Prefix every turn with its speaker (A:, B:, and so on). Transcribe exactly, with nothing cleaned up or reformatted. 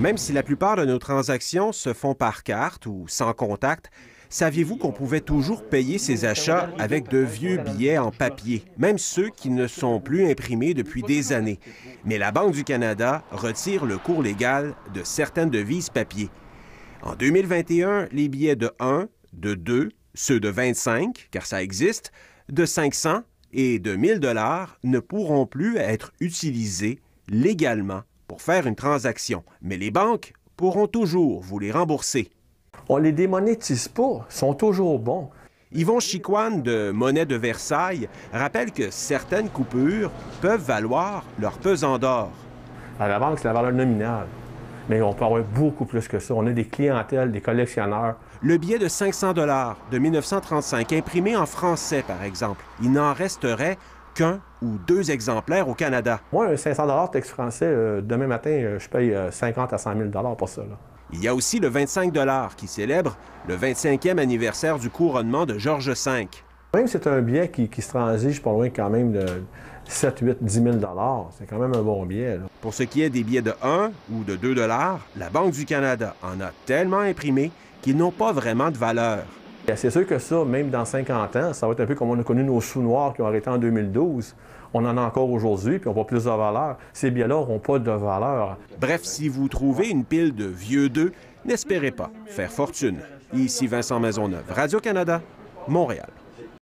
A: Même si la plupart de nos transactions se font par carte ou sans contact, saviez-vous qu'on pouvait toujours payer ses achats avec de vieux billets en papier, même ceux qui ne sont plus imprimés depuis des années? Mais la Banque du Canada retire le cours légal de certaines devises papier. En deux mille vingt et un, les billets de un, de deux, ceux de vingt-cinq, car ça existe, de cinq cents et de mille dollars ne pourront plus être utilisés légalement pour faire une transaction. Mais les banques pourront toujours vous les rembourser.
B: On les démonétise pas, ils sont toujours bons.
A: Yvon Chicoine de Monnaie de Versailles rappelle que certaines coupures peuvent valoir leur pesant d'or.
B: À la banque, c'est la valeur nominale. Mais on peut avoir beaucoup plus que ça. On a des clientèles, des collectionneurs.
A: Le billet de cinq cents dollars de mille neuf cent trente-cinq, imprimé en français, par exemple, il n'en resterait qu'un ou deux exemplaires au Canada.
B: Moi, un cinq cents dollars texte français, euh, demain matin, euh, je paye euh, cinquante à cent mille dollars pour ça. Là.
A: Il y a aussi le vingt-cinq dollars qui célèbre le vingt-cinquième anniversaire du couronnement de Georges cinq.
B: Même si c'est un billet qui, qui se transige pas loin quand même de sept, huit, dix mille dollars, c'est quand même un bon billet. Là.
A: Pour ce qui est des billets de un ou de deux dollars, la Banque du Canada en a tellement imprimé qu'ils n'ont pas vraiment de valeur.
B: C'est sûr que ça, même dans cinquante ans, ça va être un peu comme on a connu nos sous noirs qui ont arrêté en deux mille douze. On en a encore aujourd'hui, puis on voit plus de valeur. Ces billets-là n'auront pas de valeur.
A: Bref, si vous trouvez une pile de vieux deux, n'espérez pas faire fortune. Ici Vincent Maisonneuve, Radio-Canada, Montréal.